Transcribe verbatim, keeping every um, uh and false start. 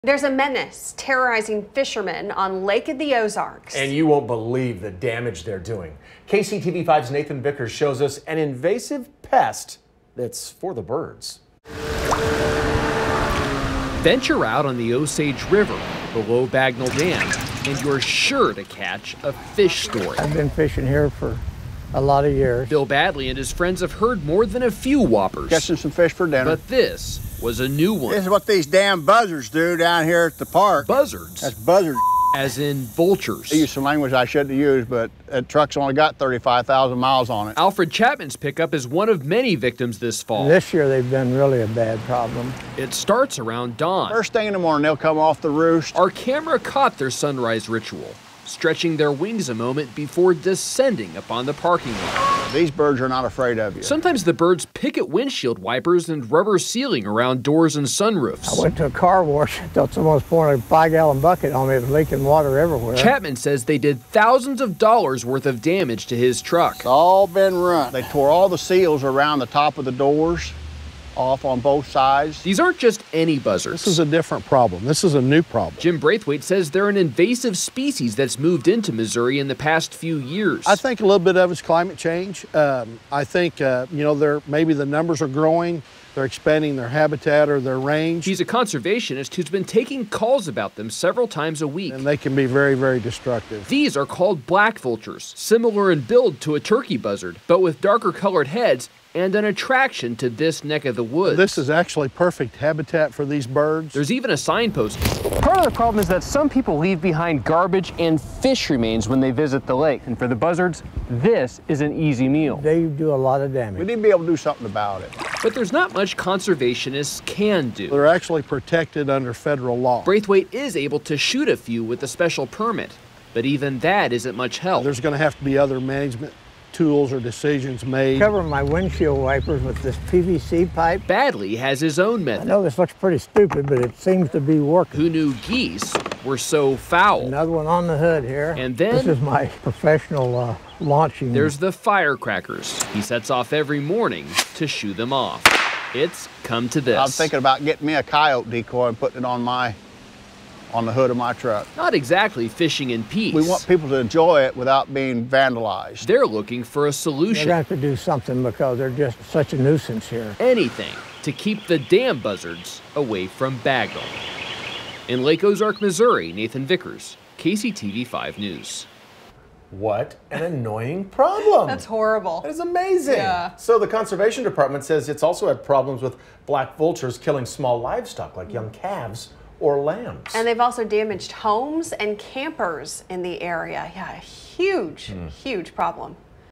There's a menace terrorizing fishermen on Lake of the Ozarks. And you won't believe the damage they're doing. K C T V five's Nathan Vickers shows us an invasive pest that's for the birds. Venture out on the Osage River below Bagnell Dam, and you're sure to catch a fish story. I've been fishing here for a lot of years. Bill Badley and his friends have heard more than a few whoppers. Catching some fish for dinner. But this was a new one. This is what these damn buzzards do down here at the park. Buzzards? That's buzzards. As in vultures. I used some language I shouldn't have used, but that truck's only got thirty-five thousand miles on it. Alfred Chapman's pickup is one of many victims this fall. This year they've been really a bad problem. It starts around dawn. First thing in the morning, they'll come off the roost. Our camera caught their sunrise ritual, stretching their wings a moment before descending upon the parking lot. These birds are not afraid of you. Sometimes the birds pick at windshield wipers and rubber sealing around doors and sunroofs. I went to a car wash, thought someone was pouring a five-gallon bucket on me. It was leaking water everywhere. Chapman says they did thousands of dollars worth of damage to his truck. It's all been run. They tore all the seals around the top of the doors off on both sides. These aren't just any buzzards. This is a different problem. This is a new problem. Jim Braithwaite says they're an invasive species that's moved into Missouri in the past few years. I think a little bit of it's climate change. Um, I think, uh, you know, they're, maybe the numbers are growing. They're expanding their habitat or their range. He's a conservationist who's been taking calls about them several times a week. And they can be very, very destructive. These are called black vultures, similar in build to a turkey buzzard, but with darker colored heads and an attraction to this neck of the woods. This is actually perfect habitat for these birds. There's even a signpost. Part of the problem is that some people leave behind garbage and fish remains when they visit the lake. And for the buzzards, this is an easy meal. They do a lot of damage. We need to be able to do something about it. But there's not much conservationists can do. They're actually protected under federal law. Braithwaite is able to shoot a few with a special permit, but even that isn't much help. There's going to have to be other management tools or decisions made. Cover my windshield wipers with this P V C pipe. Badley has his own I method. know this looks pretty stupid, but it seems to be working. Who knew geese were so foul? Another one on the hood here. And then this is my professional uh, launching. There's the firecrackers. He sets off every morning to shoo them off. It's come to this. I'm thinking about getting me a coyote decoy and putting it on my on the hood of my truck. Not exactly fishing in peace. We want people to enjoy it without being vandalized. They're looking for a solution. They're going to have to do something because they're just such a nuisance here. Anything to keep the dam buzzards away from Bagnell. In Lake Ozark, Missouri, Nathan Vickers, K C T V five News. What an annoying problem. That's horrible. That is amazing. Yeah. So the Conservation Department says it's also had problems with black vultures killing small livestock like young calves or lambs. And they've also damaged homes and campers in the area. Yeah, a huge, mm. huge problem.